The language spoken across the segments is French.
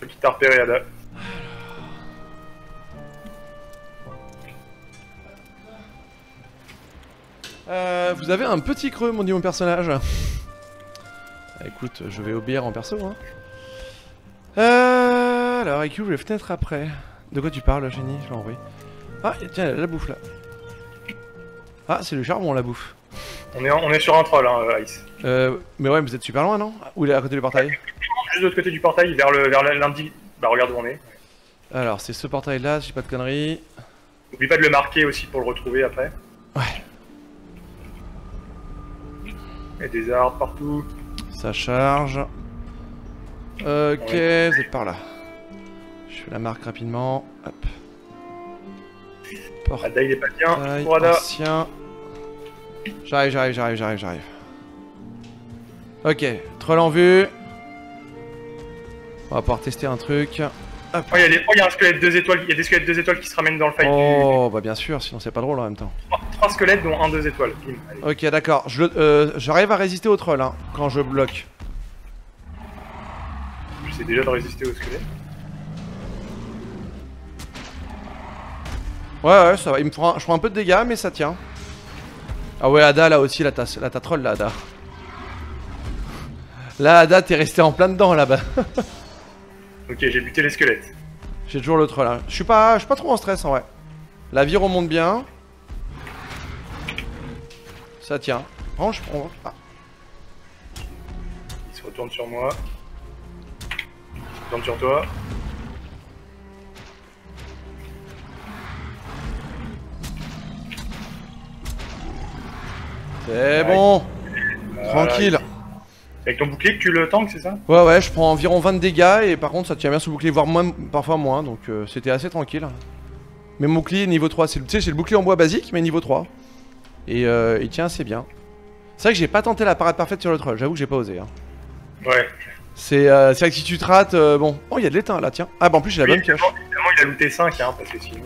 qui t'a repéré, Ada. Vous avez un petit creux, mon dit mon personnage. Écoute, je vais obéir en perso. Hein. Alors, IQ, je vais peut-être après. De quoi tu parles, génie? Je l'ai envoyé. Ah, tiens, la bouffe là. Ah, c'est le charbon, la bouffe. On est sur un troll, hein, Ice. Mais ouais, vous êtes super loin, non? Où il est à côté du portail? Juste de l'autre côté du portail, vers lundi. Bah, regarde où on est. Alors, c'est ce portail là, si j'ai pas de conneries. N'oublie pas de le marquer aussi pour le retrouver après. Ouais. Il y a des arbres partout. Ça charge. Ok, Ouais. vous êtes par là. Je fais la marque rapidement. Hop. Portail Ada, il est pas bien. Pour Ada. ancien. J'arrive. Ok, troll en vue. On va pouvoir tester un truc. Hop. Oh, il y a un squelette 2 étoiles. Il y a des squelettes 2 étoiles qui se ramènent dans le fight. Oh, bah bien sûr, sinon c'est pas drôle en même temps. 3 squelettes, dont un 2 étoiles. Bim, allez. Ok, d'accord. J'arrive à résister au troll hein, quand je bloque. J'essaie déjà de résister au squelette. Ouais, ça va. Je prends un peu de dégâts, mais ça tient. Ah ouais, Ada, là aussi, là t'as troll, là, Ada. Là, Ada, t'es resté en plein dedans, là-bas. Ok, j'ai buté les squelettes. J'ai toujours le troll, hein. Je suis pas trop en stress, en vrai. La vie remonte bien. Ça tient. Oh, je prends... Ah. Il se retourne sur moi. Il se retourne sur toi. C'est bon. Voilà. Tranquille. Avec ton bouclier que tu le tanks, c'est ça? Ouais, je prends environ 20 de dégâts et par contre ça tient bien sous bouclier, voire moins, parfois moins, donc c'était assez tranquille. Mais mon bouclier niveau 3, c'est le bouclier en bois basique, mais niveau 3. Et il tient assez bien. C'est vrai que j'ai pas tenté la parade parfaite sur le troll, j'avoue que j'ai pas osé. Hein. Ouais. C'est vrai que si tu te rates, bon... Oh, il y a de l'étain là, tiens. Ah bah en plus j'ai la bonne pioche. Évidemment, il a looté 5, hein, parce que sinon...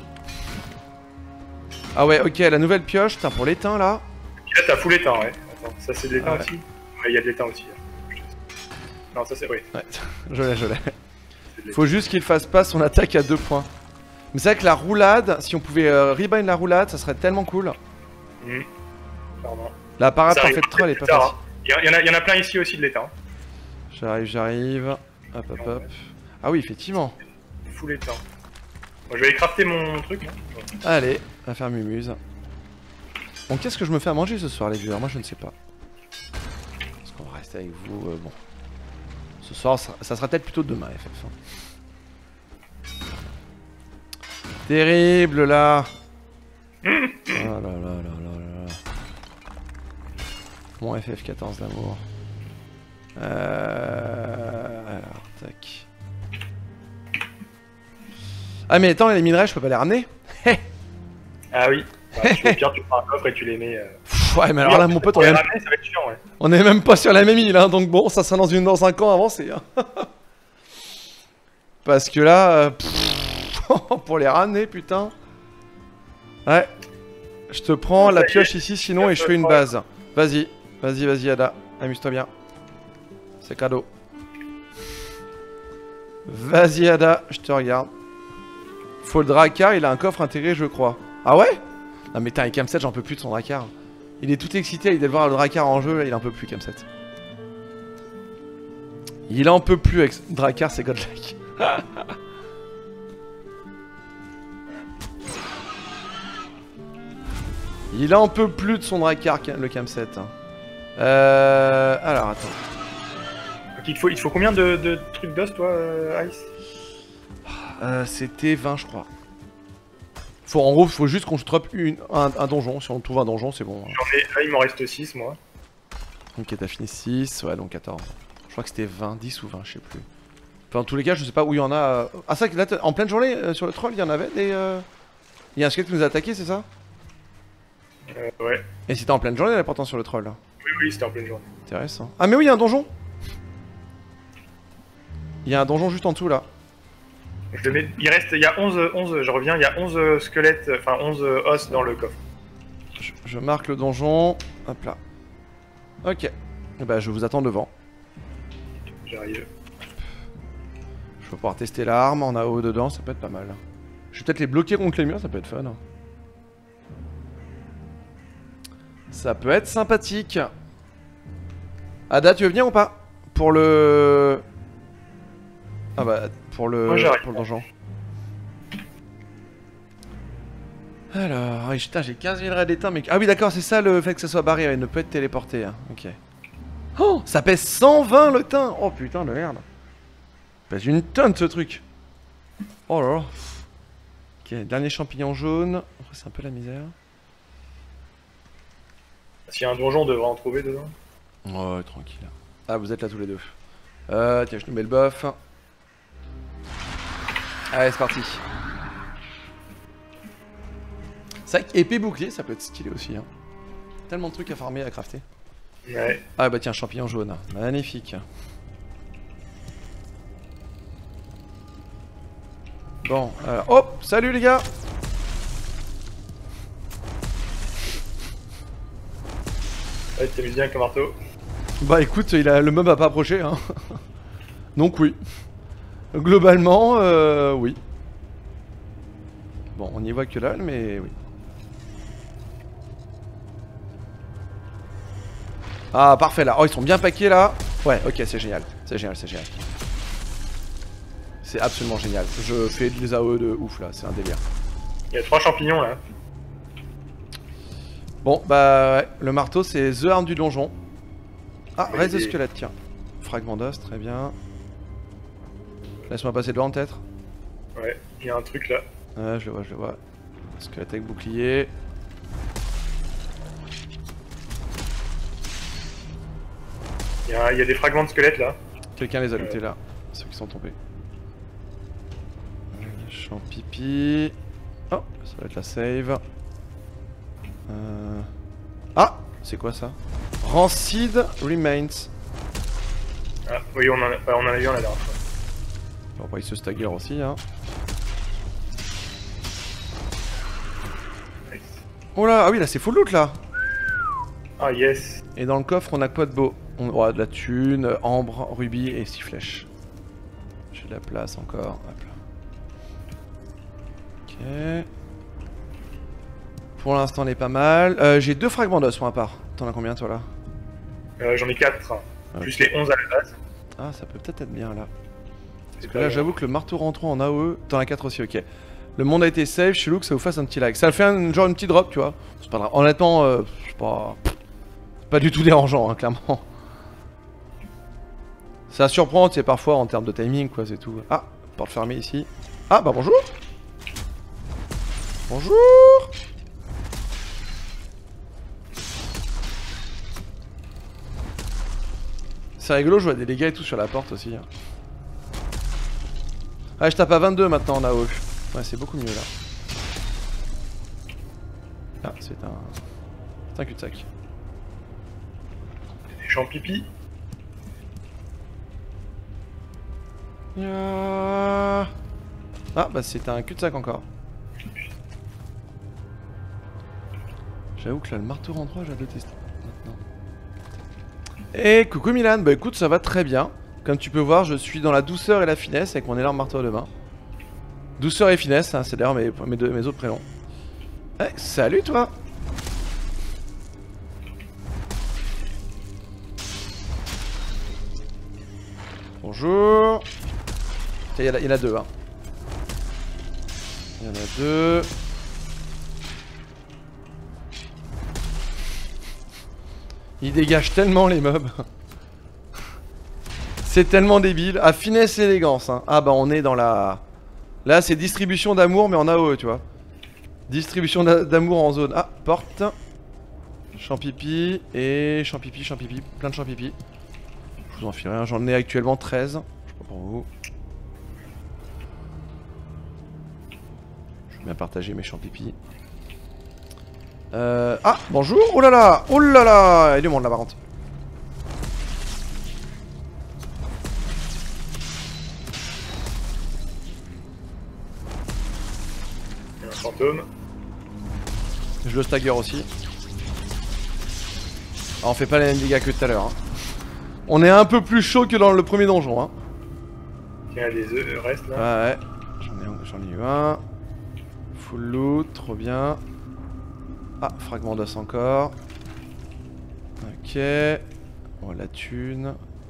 Ah ouais, ok, la nouvelle pioche, putain, pour l'étain là. Là, t'as full éteint, ouais. Attends, ça c'est de l'éteint Ah ouais. aussi? Ouais, il y a de l'éteint aussi. Hein. Non, ça c'est... Oui. Ouais, je l'ai. C'est de l'éteint. Faut juste qu'il fasse pas son attaque à 2 points. Mais c'est vrai que la roulade, si on pouvait rebind la roulade, ça serait tellement cool. Pardon. La parade Ça parfaite arrive troll est plus pas tard, facile. hein. Il y en a plein ici aussi de l'éteint. J'arrive. Hop. Ah oui, effectivement. Full éteint. Bon, je vais aller crafter mon truc. Hein. Allez, on va faire mumuse. Bon, qu'est-ce que je me fais à manger ce soir, les viewers? Moi, je ne sais pas. Est-ce qu'on va rester avec vous? Bon. Ce soir, ça sera peut-être plutôt demain, FF. Terrible, là. Oh là là. Mon FF14 d'amour. Alors, tac. Ah, mais attends, les minerais, je peux pas les ramener? Ah oui. Bah, au pire, tu prends un coffre et tu les mets... Ouais, mais alors là, mon pote, on les est, ramener, ça va être chiant, ouais. on est même pas sur la même île, hein, donc bon, ça sera dans 5 ans avancé. Hein. Parce que là, pour les ramener, putain. Ouais. Je te prends la pioche ici, sinon, et je fais une base. Vas-y, Ada. Amuse-toi bien. C'est cadeau. Vas-y, Ada, je te regarde. Faut le Drakkar, il a un coffre intégré, je crois. Ah ouais? Non mais putain, Cam7, j'en peux plus de son Drakkar. Il est tout excité à l'idée de voir le Drakkar en jeu, là, il en peut plus, Cam7. Il en peut plus avec Drakkar, c'est godlike. Il en peut plus de son Drakkar, le Cam7. Alors, attends. Donc, il te faut combien de trucs d'os, toi, Ice? C'était 20, je crois. En gros, faut juste qu'on se troppe un donjon. Si on trouve un donjon, c'est bon. Là, il m'en reste 6, moi. Ok, t'as fini 6, ouais, donc 14. Je crois que c'était 20, 10 ou 20, je sais plus. Enfin, en tous les cas, je sais pas où il y en a. Ah, ça, là, en pleine journée, sur le troll, il y en avait des. Il y a un squelette qui nous a attaqué, c'est ça? Ouais. Et c'était en pleine journée, là, pourtant, sur le troll, là. Oui, c'était en pleine journée. Intéressant. Ah, mais oui, il y a un donjon! Il y a un donjon juste en dessous, là. Je le mets... il y a 11, je reviens, il y a 11 squelettes, enfin 11 os dans le coffre. Je marque le donjon. Hop là. Ok. Et bah, je vous attends devant. J'arrive. Je peux pouvoir tester l'arme en AO dedans, ça peut être pas mal. Je vais peut-être les bloquer contre les murs, ça peut être fun. Ça peut être sympathique. Ada, tu veux venir ou pas? Pour le... Ah bah, pour le donjon. Alors, putain, j'ai 15 000 raids d'éteint, mais... Ah oui, d'accord, c'est ça le fait que ça soit barré, il ne peut être téléporté. Hein. Ok. Oh, ça pèse 120 le teint. Oh putain de merde. Ça pèse une tonne ce truc. Oh là là. Ok, dernier champignon jaune. Après, c'est un peu la misère. S'il y a un donjon, on devrait en trouver dedans. Oh, tranquille. Ah, vous êtes là tous les deux. Tiens, je nous mets le buff. Allez, c'est parti. C'est vrai qu'épée bouclier, ça peut être stylé aussi. Hein. Tellement de trucs à farmer, à crafter. Ouais. Ah bah tiens, champignon jaune. Magnifique. Bon, hop, salut les gars. Ouais, t'as mis bien avec un marteau. Bah écoute, le mob a pas approché. Hein. Donc oui. Globalement, oui. Bon, on n'y voit que là, mais oui. Ah, parfait là. Oh, ils sont bien paqués là. Ouais, ok, c'est génial. C'est génial, c'est génial. C'est absolument génial. Je fais des AOE de ouf là, c'est un délire. Il y a 3 champignons là. Bon, bah ouais, le marteau c'est The Arme du donjon. Ah, reste de squelette, tiens. Fragment d'os, très bien. Laisse-moi passer devant peut-être. Ouais, il y a un truc là. Ouais, je le vois, je le vois. Squelette avec bouclier. Il y a des fragments de squelette là. Quelqu'un les a lootés là, ceux qui sont tombés. Champipi. Oh, ça va être la save. Ah, c'est quoi ça? Rancid Remains. Ah, oui, on en a eu un la dernière fois. Bon, bah, il se stagger aussi, hein. Nice. Oh là, ah oui, là c'est full loot là. Ah, yes. Et dans le coffre, on a quoi de beau? On aura de la thune, ambre, rubis et 6 flèches. J'ai de la place encore. Hop là. Ok. Pour l'instant, on est pas mal. J'ai 2 fragments d'os pour ma part. T'en as combien toi là? J'en ai 4. Okay. Plus les 11 à la base. Ah, ça peut peut-être être bien là. Parce que là, j'avoue que le marteau rentrant en AOE. T'en as 4 aussi, ok. Le monde a été save, chelou que ça vous fasse un petit lag. Ça fait genre une petite drop, tu vois. C'est pas grave. Honnêtement, c'est pas du tout dérangeant, hein, clairement. Ça surprend, tu sais, parfois en termes de timing, quoi, c'est tout. Ah, porte fermée ici. Ah, bah bonjour. Bonjour. C'est rigolo, je vois des dégâts et tout sur la porte aussi. Hein. Ah, je tape à 22 maintenant en AOE. Ouais, c'est beaucoup mieux là. Ah, c'est un cul-de-sac. Des champs pipi. Ah, bah c'est un cul-de-sac encore. J'avoue que là, le marteau en 3, j'ai détesté. Maintenant. Et coucou Milan, bah écoute, ça va très bien. Comme tu peux voir, je suis dans la douceur et la finesse avec mon énorme marteau à deux mains. Douceur et finesse, hein, c'est d'ailleurs mes autres prénoms. Hey, salut toi! Bonjour! Il y en a 2, hein. Il y en a 2. Ils dégagent tellement les mobs. C'est tellement débile. Ah, finesse et élégance, hein. Ah bah on est dans la... Là c'est distribution d'amour mais en AOE, tu vois. Distribution d'amour en zone. Ah, porte. Champipi et champipi, plein de champipi. Je vous en filerai un, j'en ai actuellement 13. Je sais pas pour vous. Je vais bien partager mes champipi. Ah, bonjour. Oh là là. Oh là là. Il est du monde là par contre. Il y a un fantôme. Je le stagger aussi. Ah, on fait pas les mêmes dégâts que tout à l'heure. Hein. On est un peu plus chaud que dans le premier donjon. Hein. Il y a des restes là. Ouais, j'en ai eu un. Full loot, trop bien. Ah, fragment d'os encore. Ok. Oh, la thune.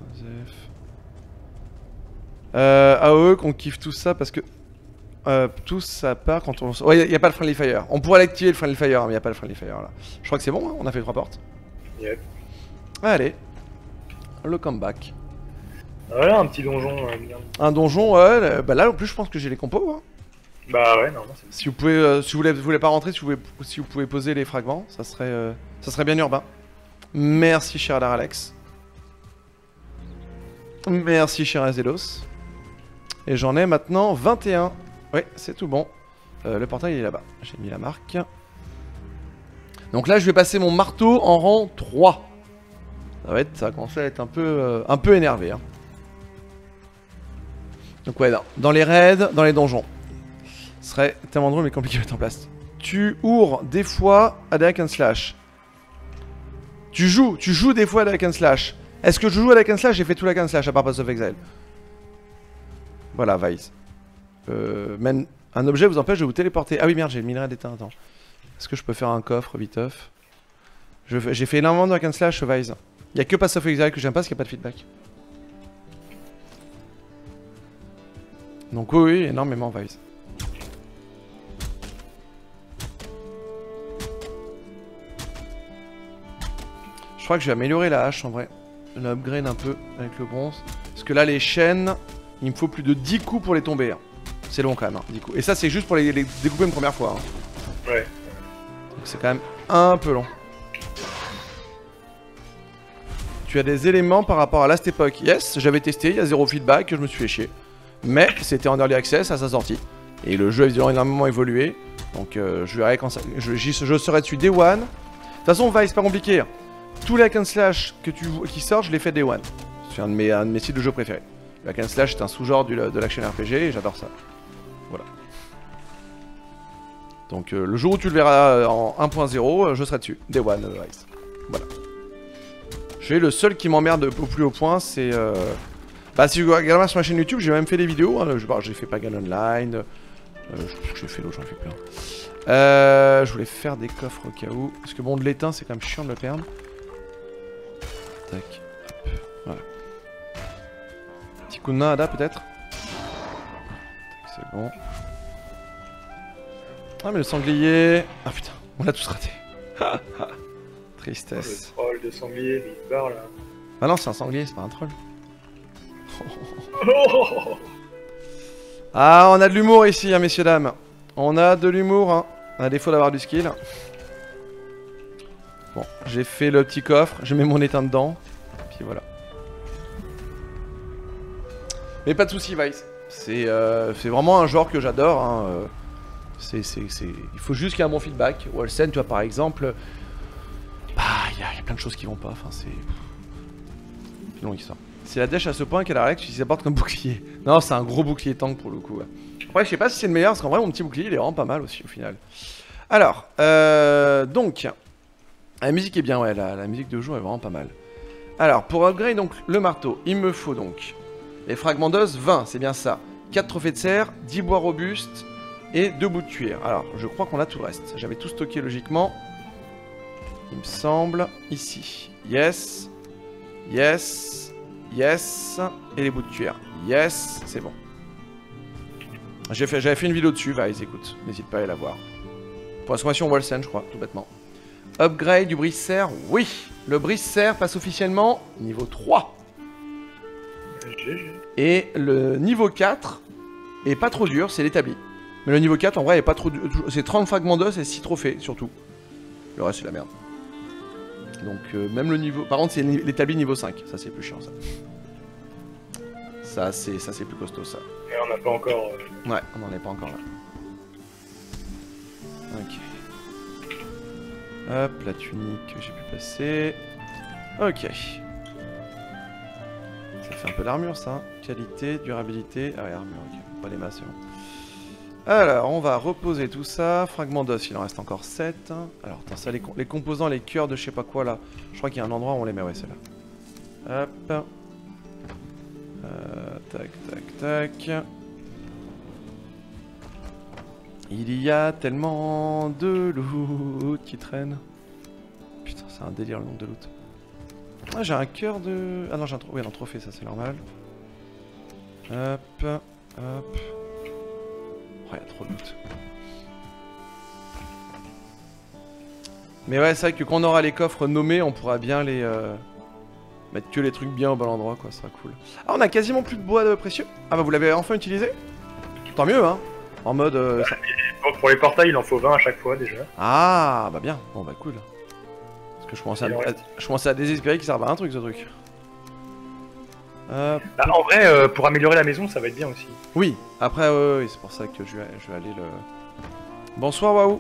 AOE qu'on kiffe tout ça parce que tout ça part quand on... Ouais, il n'y a pas le friendly fire. On pourrait l'activer le friendly fire, mais il n'y a pas le friendly fire là. Je crois que c'est bon, hein, on a fait 3 portes. Yep. Allez. Le comeback. Voilà un petit donjon. Bien. Un donjon, ouais. Bah là en plus je pense que j'ai les compos. Hein. Bah ouais, non, c'est... Si vous pouvez, si vous voulez pas rentrer, si vous pouvez poser les fragments, ça serait bien urbain. Merci cher Alex. Merci cher Azelos. Et j'en ai maintenant 21. Ouais, c'est tout bon. Le portail il est là-bas. J'ai mis la marque. Donc là je vais passer mon marteau en rang 3. Ça va commencer à être un peu énervé. Hein. Donc ouais, dans les raids, dans les donjons. Ce serait tellement drôle mais compliqué à mettre en place. Tu ouvres des fois à des hack and slash. Tu joues des fois à des hack and slash. Est-ce que je joue à la hack and slash? J'ai fait tout la hack and slash à part Path of Exile. Voilà, Vice. Même un objet vous empêche de vous téléporter. Ah oui, merde, j'ai le minerai d'éteint. Attends. Est-ce que je peux faire un coffre viteuf? J'ai fait énormément de hack and slash, Vice. Il n'y a que Path of Exile que j'aime pas parce qu'il n'y a pas de feedback. Donc oui, énormément, Vice. Je crois que je vais améliorer la hache en vrai. L'upgrade un peu avec le bronze. Parce que là, les chaînes, il me faut plus de 10 coups pour les tomber. Hein. C'est long quand même, hein, 10 coups. Et ça, c'est juste pour les découper une première fois. Hein. Ouais. Donc c'est quand même un peu long. Tu as des éléments par rapport à Last Epoch? Yes, j'avais testé, il y a 0 feedback, je me suis fait chier. Mais c'était en early access à sa sortie. Et le jeu a énormément évolué. Donc je verrai quand ça... Je serai dessus Day One. De toute façon, Vice, c'est pas compliqué. Tous les hack and slash qui sortent, je les fais Day One. C'est un de mes styles de jeu préférés. Le hack and slash, c'est un sous-genre de l'action RPG et j'adore ça. Voilà. Donc le jour où tu le verras en 1.0, je serai dessus. Day One, Vice. Voilà. Je suis le seul qui m'emmerde au plus haut point, c'est... Bah si vous regardez sur ma chaîne YouTube, j'ai même fait des vidéos. Hein, j'ai fait Pagan Online. J'ai fait l'autre, j'en fais plein. Je voulais faire des coffres au cas où. Parce que bon, de l'étain, c'est quand même chiant de le perdre. Tac. Hop. Voilà. Petit coup de main, Ada, peut-être. C'est bon. Ah, mais le sanglier. Ah putain, on l'a tous raté. Tristesse. Le troll de sanglier, il part là. Ah non, c'est un sanglier, c'est pas un troll. Ah, on a de l'humour ici, hein, messieurs, dames. On a de l'humour, hein. À défaut d'avoir du skill. Bon, j'ai fait le petit coffre, je mets mon étain dedans. Puis voilà. Mais pas de soucis, Vice. C'est vraiment un genre que j'adore. Hein. Il faut juste qu'il y ait un bon feedback. Wolsen, tu vois, par exemple. Bah, il y a plein de choses qui vont pas. Enfin, c'est longue histoire. C'est la dèche à ce point qu'elle a qui s'apporte comme bouclier. Non, c'est un gros bouclier tank pour le coup. Ouais. Après, je sais pas si c'est le meilleur, parce qu'en vrai, mon petit bouclier, il est vraiment pas mal aussi au final. Alors, donc, la musique est bien, ouais, la musique de jour est vraiment pas mal. Alors, pour upgrade donc le marteau, il me faut donc les fragments d'os, 20, c'est bien ça. 4 trophées de serre, 10 bois robustes et 2 bouts de cuir. Alors, je crois qu'on a tout le reste. J'avais tout stocké logiquement. Il me semble, ici. Yes, yes. Yes, et les bouts de cuir. Yes, c'est bon. J'avais fait une vidéo dessus, vas-y, écoute, n'hésite pas à aller la voir. Pour l'exclamation Wolsen, je crois, tout bêtement. Upgrade du brise-serre, oui. Le brise-serre passe officiellement niveau 3. Et le niveau 4 est pas trop dur, c'est l'établi. Mais le niveau 4, en vrai, est pas trop dur. C'est 30 fragments d'os et 6 trophées, surtout. Le reste, c'est la merde. Donc même le niveau... Par contre c'est l'établi niveau 5, ça c'est plus chiant ça. Ça c'est plus costaud ça. Et on n'a pas encore... Ouais, on n'en est pas encore là. Ok. Hop, la tunique que j'ai pu passer. Ok. Ça fait un peu l'armure ça. Qualité, durabilité... Ah ouais, armure, ok. Pas les masses, c'est bon. Alors, on va reposer tout ça. Fragment d'os, il en reste encore 7. Alors, attends, ça, les composants, les cœurs de je sais pas quoi là. Je crois qu'il y a un endroit où on les met, ouais, c'est là. Hop. tac, tac, tac. Il y a tellement de loot qui traîne. Putain, c'est un délire le nombre de loot. Ah, j'ai un cœur de... Ah non, j'ai un oui, un trophée, ça c'est normal. Hop, hop. Oh, il y a trop de loot. Mais ouais, c'est vrai que quand on aura les coffres nommés, on pourra bien les... mettre que les trucs bien au bon endroit, quoi, ça sera cool. Ah, on a quasiment plus de bois précieux. Ah bah vous l'avez enfin utilisé? Tant mieux, hein. En mode... Pour les portails, il en faut 20 à chaque fois, déjà. Ah, bah bien. Bon, bah cool. Parce que je commençais à désespérer qu'il serve à un truc, ce truc. Bah, en vrai, pour améliorer la maison, ça va être bien aussi. Oui, après, oui, c'est pour ça que je vais aller le... Bonsoir, waouh.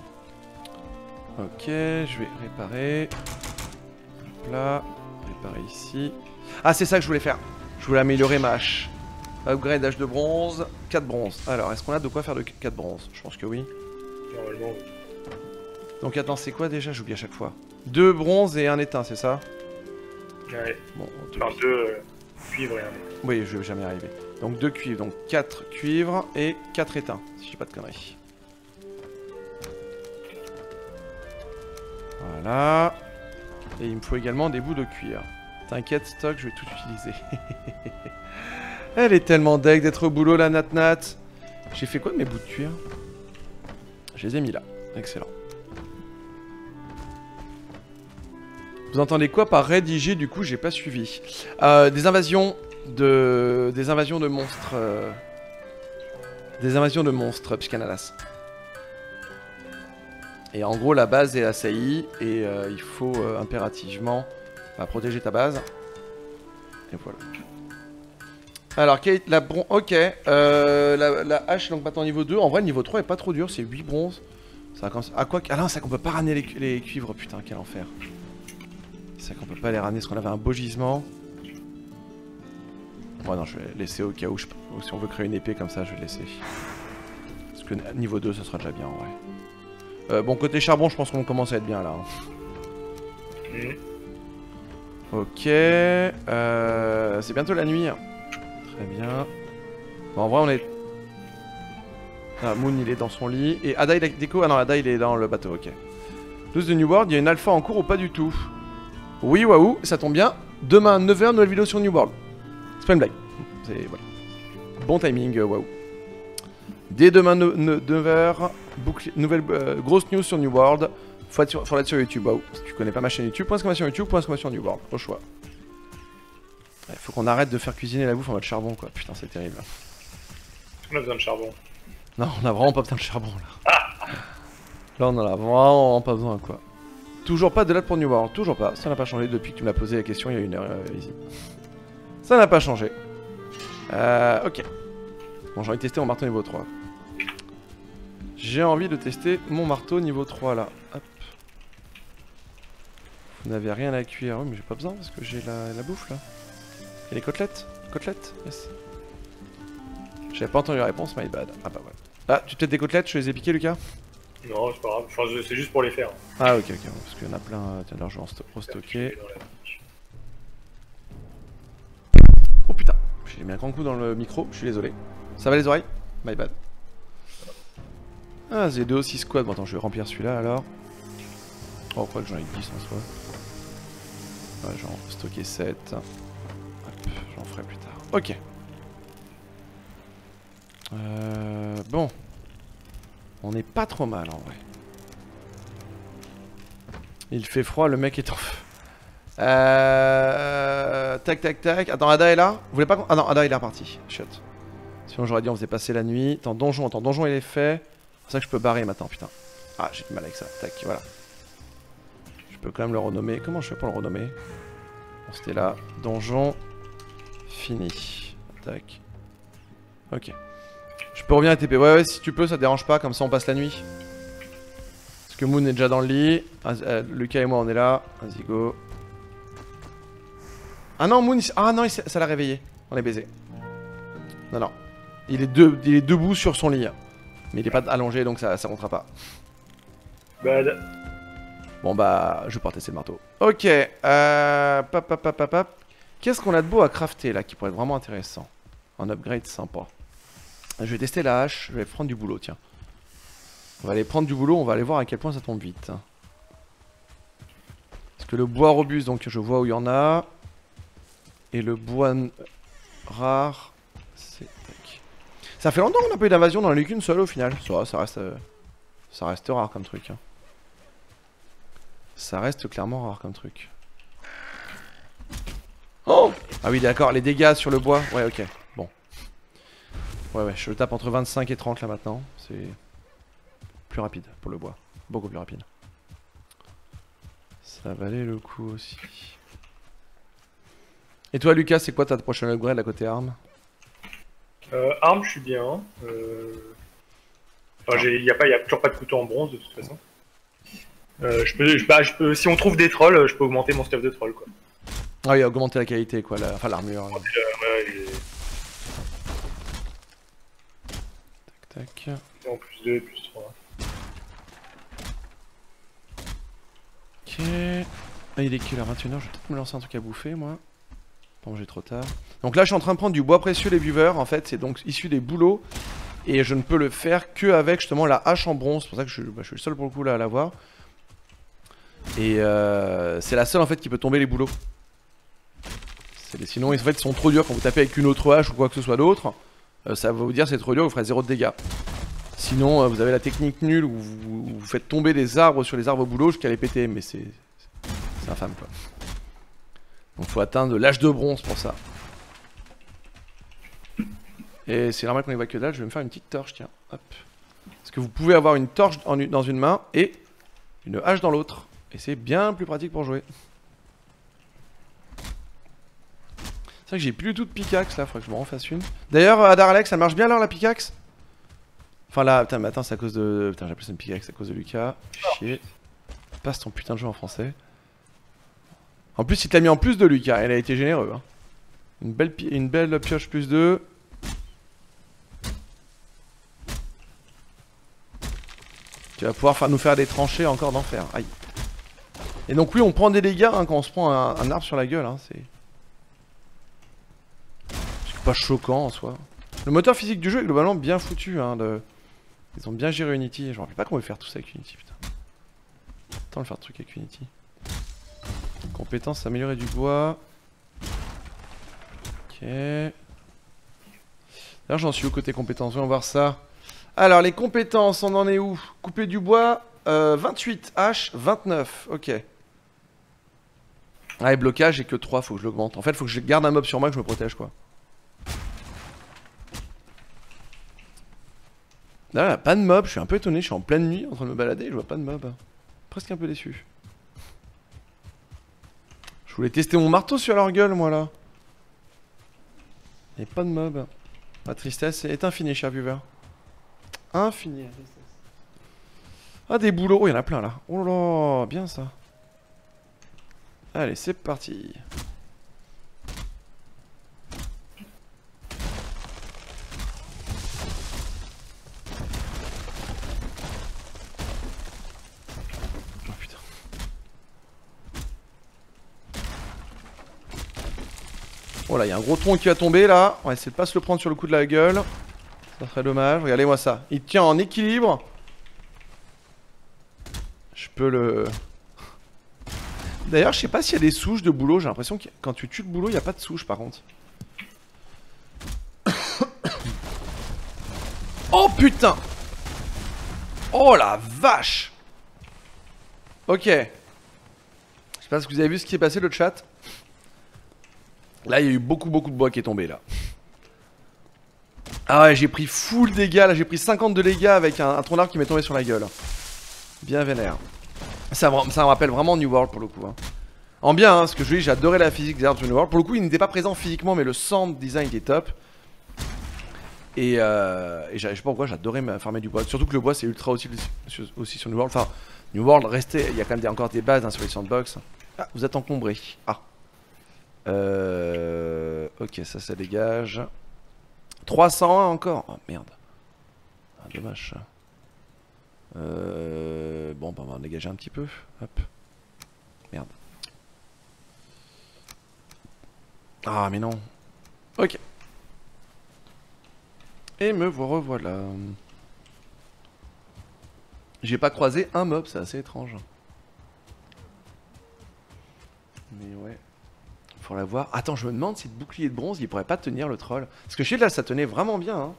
Ok, je vais réparer. Hop là, réparer ici. Ah, c'est ça que je voulais faire. Je voulais améliorer ma hache. Upgrade hache de bronze, 4 bronze. Alors, est-ce qu'on a de quoi faire de 4 bronze? Je pense que oui. Normalement, oui. Donc attends, c'est quoi déjà? J'oublie à chaque fois. 2 bronzes et un éteint, c'est ça? Ouais. Bon, Enfin, 2 cuivres et un éteint. Oui, je vais jamais y arriver. Donc 2 cuivres, donc 4 cuivres et 4 éteints, si j'ai pas de conneries. Voilà. Et il me faut également des bouts de cuir. T'inquiète, stock, je vais tout utiliser. Elle est tellement deg d'être au boulot, la Nat. J'ai fait quoi de mes bouts de cuir? Je les ai mis là. Excellent. Vous entendez quoi par rédiger? Du coup, j'ai pas suivi. Des invasions de monstres. Des invasions de monstres, Psychanalas. Et en gros, la base est assaillie et il faut impérativement protéger ta base. Et voilà. Alors, Kate, la bronze. Ok. La hache est donc maintenant niveau 2. En vrai, le niveau 3 est pas trop dur, c'est 8 bronzes. Ça commence... Ah, quoi que... Ah non, c'est qu'on peut pas ramener les cuivres, putain, quel enfer. C'est qu'on peut pas les ramener parce qu'on avait un beau gisement. Bon, non, je vais laisser au cas où. Si on veut créer une épée comme ça, je vais laisser. Parce que niveau 2, ce sera déjà bien en vrai. Bon, côté charbon, je pense qu'on commence à être bien là. Hein. Ok. C'est bientôt la nuit. Très bien. Bon, en vrai, on est. Ah, Moon, il est dans son lit. Et Ada, il a déco. Ah non, Ada, il est dans le bateau, ok. Loose de New World, il y a une alpha en cours ou pas du tout? Oui, waouh, ça tombe bien. Demain, 9h, nouvelle vidéo sur New World. C'est pas une blague. C'est. Voilà. Bon timing, waouh. Dès demain, 9h, nouvelle grosse news sur New World. Faut être sur YouTube, waouh. Si tu connais pas ma chaîne YouTube, point sur YouTube, point sur New World. Au choix. Ouais, faut qu'on arrête de faire cuisiner la bouffe en mode charbon, quoi. Putain, c'est terrible. On a besoin de charbon. Non, on a vraiment pas besoin de charbon, là. Là, on en a vraiment pas besoin, quoi. Toujours pas de date pour New World, toujours pas. Ça n'a pas changé depuis que tu m'as posé la question il y a une heure, ici. Ça n'a pas changé. Ok. Bon, j'ai envie de tester mon marteau niveau 3. J'ai envie de tester mon marteau niveau 3, là. Hop. Vous n'avez rien à cuire. Oui, mais j'ai pas besoin parce que j'ai la bouffe, là. Et les côtelettes? Côtelettes? Yes. J'avais pas entendu la réponse, my bad. Ah bah ouais. Ah, tu peut-être des côtelettes, je les ai piquées, Lucas? Non, c'est pas grave. Enfin, c'est juste pour les faire. Ah ok, parce qu'il y en a plein. Tiens, alors je vais restocker. Oh putain, j'ai mis un grand coup dans le micro, je suis désolé. Ça va les oreilles? My bad. Ah, j'ai 2 aussi squad. Bon, attends, je vais remplir celui-là alors. Oh, quoi que j'en ai 10 en soi. Ouais, j'en stocker 7. Hop, j'en ferai plus tard. Ok. Bon. On n'est pas trop mal en vrai. Il fait froid, le mec est en feu. Tac tac tac. Attends, Ada est là? Vous voulez pas... Ah non, Ada il est reparti. Chut. Sinon j'aurais dit on faisait passer la nuit. Attends, donjon il est fait. C'est pour ça que je peux barrer maintenant, putain. Ah, j'ai du mal avec ça. Tac, voilà. Je peux quand même le renommer. Comment je fais pour le renommer? Bon, c'était là. Donjon. Fini. Tac. Ok. Je peux revenir à TP. Ouais, si tu peux, ça te dérange pas. Comme ça, on passe la nuit. Parce que Moon est déjà dans le lit. Lucas et moi, on est là. Vas-y, go. Ah non, Moon, ah non, ça l'a réveillé. On est baisé. Non, non. Il est debout sur son lit. Mais il est pas allongé, donc ça comptera pas. Bad. Bon, bah, je vais pouvoir tester le marteau. Ok. Qu'est-ce qu'on a de beau à crafter, là, qui pourrait être vraiment intéressant? Un upgrade sympa. Je vais tester la hache, je vais prendre du boulot, tiens. On va aller prendre du boulot, on va aller voir à quel point ça tombe vite. Parce que le bois robuste, donc je vois où il y en a. Et le bois rare, c'est... Ça fait longtemps qu'on n'a pas eu d'invasion, on en a eu qu'une seule au final. Ça reste rare comme truc. Hein. Ça reste clairement rare comme truc. Oh! Ah oui d'accord, les dégâts sur le bois, ouais ok, bon. Ouais je le tape entre 25 et 30 là maintenant, c'est plus rapide pour le bois, beaucoup plus rapide. Ça valait le coup aussi. Et toi Lucas, c'est quoi ta prochaine upgrade à côté armes? Armes, je suis bien. Enfin, il y a toujours pas de couteau en bronze de toute façon. Je peux, si on trouve des trolls, je peux augmenter mon stuff de troll quoi. Ah oui, augmenter la qualité quoi, enfin l'armure. Ouais, tac tac. En plus 2, plus 3. Ok. Ah, il est quelle heure? 21h, je vais peut-être me lancer un truc à bouffer moi. Bon, j'ai trop tard. Donc là, je suis en train de prendre du bois précieux, les buveurs. En fait, c'est donc issu des bouleaux. Et je ne peux le faire que avec justement la hache en bronze. C'est pour ça que je suis le seul pour le coup là à l'avoir. Et c'est la seule en fait qui peut tomber les bouleaux. Sinon, en fait, ils sont trop durs. Quand vous tapez avec une autre hache ou quoi que ce soit d'autre, ça va vous dire c'est trop dur, vous ferez 0 de dégâts. Sinon, vous avez la technique nulle où vous faites tomber des arbres sur les arbres bouleaux jusqu'à les péter. Mais c'est infâme quoi. Donc faut atteindre l'âge de bronze pour ça. Et c'est normal qu'on y voit que dalle, je vais me faire une petite torche, tiens. Hop. Parce que vous pouvez avoir une torche dans une main et une hache dans l'autre. Et c'est bien plus pratique pour jouer. C'est vrai que j'ai plus du tout de pickaxe là, faudrait que je me refasse une. D'ailleurs, Adar Alex, ça marche bien alors la pickaxe? Enfin là, putain, mais attends, c'est à cause de... Putain, j'ai appelé ça une pickaxe à cause de Lucas. Chier. Passe ton putain de jeu en français. En plus, il te l'a mis en plus de Lucas, elle a été généreux. Hein. Une belle pioche plus 2. Tu vas pouvoir nous faire des tranchées encore d'enfer. Aïe. Et donc oui, on prend des dégâts hein, quand on se prend un arbre sur la gueule. Hein, c'est pas choquant en soi. Le moteur physique du jeu est globalement bien foutu. Hein, Ils ont bien géré Unity. Je me rappelle pas qu'on veut faire tout ça avec Unity. Putain. Attends de faire le truc avec Unity. Compétences, améliorer du bois. Ok. D'ailleurs, j'en suis au côté compétences. Voyons voir ça. Alors, les compétences, on en est où? Couper du bois, 28. H, 29. Ok. Ah, et blocage, j'ai que 3. Faut que je l'augmente. En fait, faut que je garde un mob sur moi que je me protège, quoi. Là, pas de mob. Je suis un peu étonné. Je suis en pleine nuit en train de me balader. Je vois pas de mob. Presque un peu déçu. Je voulais tester mon marteau sur leur gueule, moi, là. Et pas de mob. Ma tristesse est infinie, cher viewer. Infinie. Ah, des boulots. Oh, il y en a plein, là. Oh là là, bien, ça. Allez, c'est parti. Oh là, il y a un gros tronc qui va tomber là. On va essayer de pas se le prendre sur le coup de la gueule. Ça serait dommage. Regardez-moi ça. Il tient en équilibre. Je peux le... D'ailleurs, je sais pas s'il y a des souches de boulot. J'ai l'impression que quand tu tues le boulot, il n'y a pas de souches par contre. Oh putain! Oh la vache! Ok. Je sais pas si vous avez vu ce qui est passé le chat. Là, il y a eu beaucoup de bois qui est tombé là. Ah ouais, j'ai pris full dégâts. Là, j'ai pris 50 de dégâts avec un tronc d'arbre qui m'est tombé sur la gueule. Bien vénère. Ça me rappelle vraiment New World pour le coup. Hein. En bien, hein, ce que je dis, j'ai adoré la physique des arbres de New World. Pour le coup, il n'était pas présent physiquement, mais le sound design était top. Et je sais pas pourquoi, j'adorais farmer du bois. Surtout que le bois, c'est ultra aussi sur New World. Enfin, New World, restait. Il y a quand même encore des bases hein, sur les sandbox. Ah, vous êtes encombré. Ah. Ok, ça dégage. 301 encore. Oh merde. Ah, dommage. Bon, bah, on va en dégager un petit peu. Hop. Merde. Ah, mais non. Ok. Et me revoilà. J'ai pas croisé un mob, c'est assez étrange. Mais ouais. Faut la voir. Attends, je me demande si le bouclier de bronze il pourrait pas tenir le troll. Parce que Shield là ça tenait vraiment bien. Hein.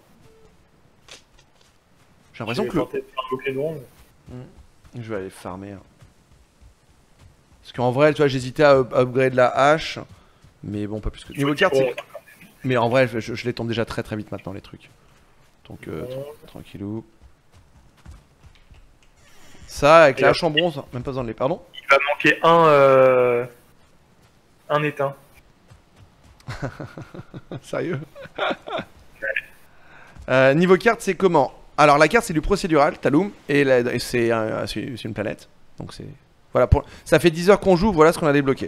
J'ai l'impression que tenté de faire un bouclier de bronze. Je vais aller farmer. Hein. Parce qu'en vrai, tu vois, j'hésitais à upgrade la hache. Mais bon, pas plus que. Niveau carte, c'est. Mais en vrai, je les tombe déjà très très vite maintenant les trucs. Donc tranquillou. Ça, avec la hache en bronze, même pas besoin de les. Pardon. Il va manquer un éteint. Sérieux. Niveau carte, c'est comment? Alors la carte c'est du procédural, Taloum, et c'est une planète. Donc c'est... Voilà, ça fait 10 heures qu'on joue, voilà ce qu'on a débloqué.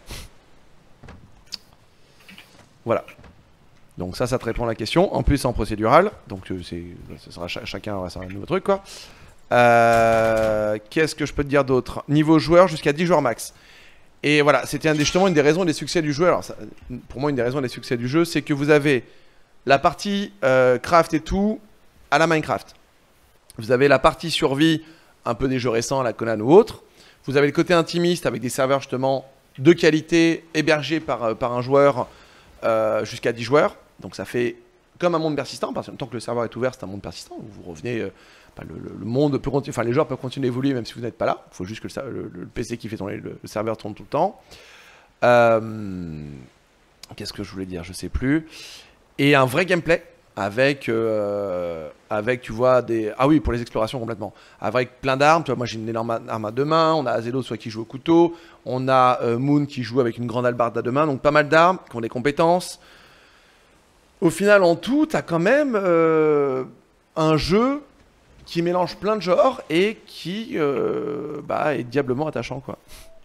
Voilà. Donc ça te répond à la question. En plus c'est en procédural, donc ça sera chacun aura un nouveau truc quoi. Qu'est-ce que je peux te dire d'autre? Niveau joueur, jusqu'à 10 joueurs max. Et voilà, c'était justement une des raisons des succès du jeu. Alors ça, pour moi une des raisons des succès du jeu, c'est que vous avez la partie craft et tout à la Minecraft. Vous avez la partie survie, un peu des jeux récents, la Conan ou autre. Vous avez le côté intimiste avec des serveurs justement de qualité hébergés par un joueur jusqu'à 10 joueurs. Donc ça fait comme un monde persistant, parce que tant que le serveur est ouvert, c'est un monde persistant. Vous revenez, le monde peut continuer, enfin les joueurs peuvent continuer d'évoluer même si vous n'êtes pas là. Il faut juste que le PC qui fait tourner le serveur tourne tout le temps. Qu'est-ce que je voulais dire? Je sais plus. Et un vrai gameplay avec tu vois des... Ah oui, pour les explorations complètement. Avec plein d'armes, tu vois, moi j'ai une énorme arme à deux mains, on a Azelos soit qui joue au couteau, on a Moon qui joue avec une grande hallebarde à deux mains, donc pas mal d'armes qui ont des compétences. Au final, en tout, t'as quand même un jeu qui mélange plein de genres et qui est diablement attachant quoi.